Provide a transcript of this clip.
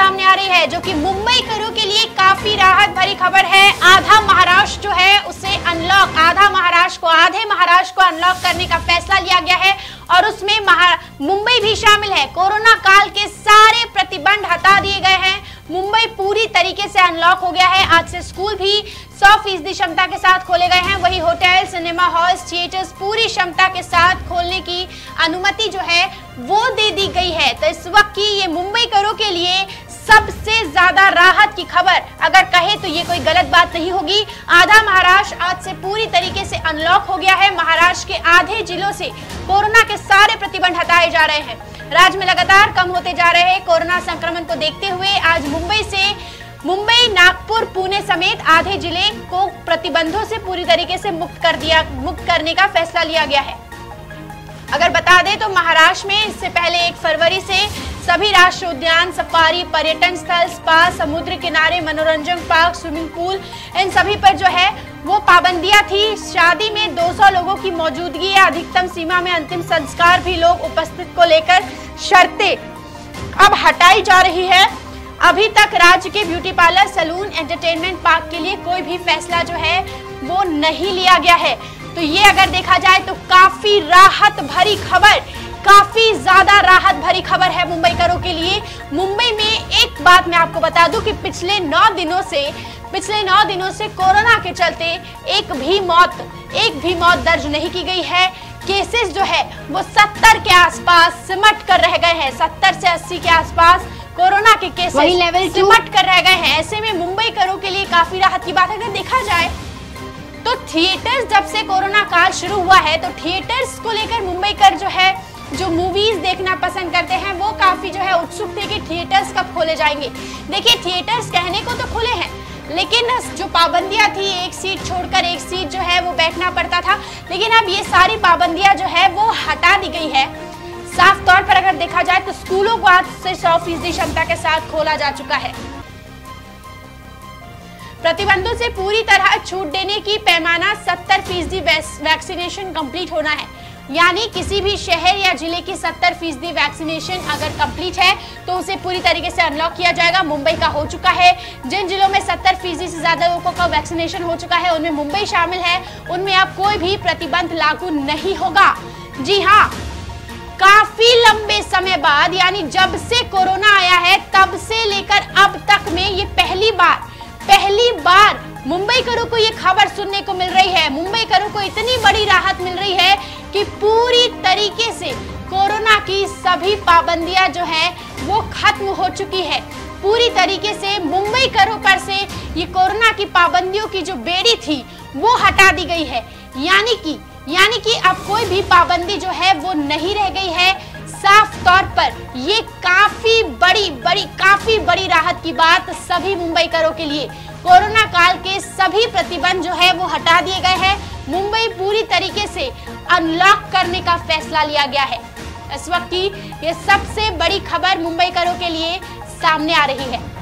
सामने आ रही है जो कि मुंबई करों के लिए काफी राहत भरी खबर है। आधा महाराष्ट्र जो है उसे अनलॉक, आधे महाराष्ट्र को अनलॉक करने का फैसला लिया गया है और उसमें मुंबई भी शामिल है। कोरोना काल के सारे प्रतिबंध हटा दिए गए हैं। मुंबई पूरी तरीके से अनलॉक हो गया है। आज से स्कूल भी 100% क्षमता के साथ खोले गए हैं। वही होटल, सिनेमा हॉल्स, थिएटर्स पूरी क्षमता के साथ खोलने की अनुमति जो है वो दे दी गई है। तो इस वक्त की ये मुंबई करों के लिए सबसे ज्यादा राहत की खबर अगर कहे तो ये कोई गलत बात नहीं होगी। आधा महाराष्ट्र आज से पूरी तरीके से अनलॉक हो गया है। महाराष्ट्र के आधे जिलों से कोरोना के सारे प्रतिबंध हटाए जा रहे हैं। राज्य में लगातार कम होते जा रहे हैं कोरोना संक्रमण को देखते हुए आज मुंबई, नागपुर, पुणे समेत आधे जिले को प्रतिबंधों से पूरी तरीके से मुक्त करने का फैसला लिया गया है। अगर बता दें तो महाराष्ट्र में इससे पहले 1 फरवरी से सभी राष्ट्रीय उद्यान, सफारी, पर्यटन स्थल, स्पा, समुद्र किनारे, मनोरंजन पार्क, स्विमिंग पूल, इन सभी पर जो है वो पाबंदियां थी। शादी में 200 लोगों की मौजूदगी या अधिकतम सीमा में अंतिम संस्कार भी लोग उपस्थित को लेकर शर्तें अब हटाई जा रही है। अभी तक राज्य के beauty parlour, salon, entertainment park के लिए कोई भी फैसला जो है वो नहीं लिया गया है। तो ये अगर देखा जाए तो काफी राहत भरी खबर, काफी ज्यादा राहत भरी खबर है मुंबई करों के लिए। मुंबई में एक बात मैं आपको बता दूं कि पिछले 9 दिनों से कोरोना के चलते एक भी मौत दर्ज नहीं की गई है। केसेस जो है वो 70 के आसपास सिमट कर रह गए हैं। 70 से 80 के आसपास कोरोना के केसेस सिमट कर रह गए हैं। ऐसे में मुंबई करों के लिए काफी राहत की बात अगर देखा जाए तो थिएटर्स, जब से कोरोना काल शुरू हुआ है तो थिएटर्स को लेकर मुंबई कर जो है जो मूवीज देखना पसंद करते हैं वो काफी जो है उत्सुक थे कि थिएटर्स कब खोले जाएंगे। देखिए, थिएटर्स कहने को तो खुले हैं लेकिन जो पाबंदियां थी, एक सीट छोड़कर एक सीट जो है वो बैठना पड़ता था, लेकिन अब ये सारी पाबंदियां जो है वो हटा दी गई है। साफ तौर पर अगर देखा जाए तो स्कूलों को आज से 100% क्षमता के साथ खोला जा चुका है। प्रतिबंधों से पूरी तरह छूट देने की पैमाना 70% वैक्सीनेशन कंप्लीट होना है। यानी किसी भी शहर या जिले की 70% वैक्सीनेशन अगर कंप्लीट है तो उसे पूरी तरीके से अनलॉक किया जाएगा। मुंबई का हो चुका है। जिन जिलों में 70% से ज्यादा लोगों का वैक्सीनेशन हो चुका है उनमें मुंबई शामिल है। उनमें अब कोई भी प्रतिबंध लागू नहीं होगा। जी हाँ, काफी लंबे समय बाद, यानी जब से कोरोना आया है तब से लेकर अब तक में ये पहली बार मुंबई करों को ये खबर सुनने को मिल रही है। मुंबई करों को इतनी बड़ी राहत मिल रही है कि पूरी तरीके से कोरोना की सभी पाबंदियां जो है वो खत्म हो चुकी है। पूरी तरीके से मुंबई करों पर से ये कोरोना की पाबंदियों की जो बेड़ी थी वो हटा दी गई है। यानी कि अब कोई भी पाबंदी जो है वो नहीं रह गई है। साफ तौर पर ये काफी बड़ी राहत की बात सभी मुंबई करों के लिए। कोरोना काल के सभी प्रतिबंध जो है वो हटा दिए गए हैं। मुंबई पूरी तरीके से अनलॉक करने का फैसला लिया गया है। इस वक्त की ये सबसे बड़ी खबर मुंबई करों के लिए सामने आ रही है।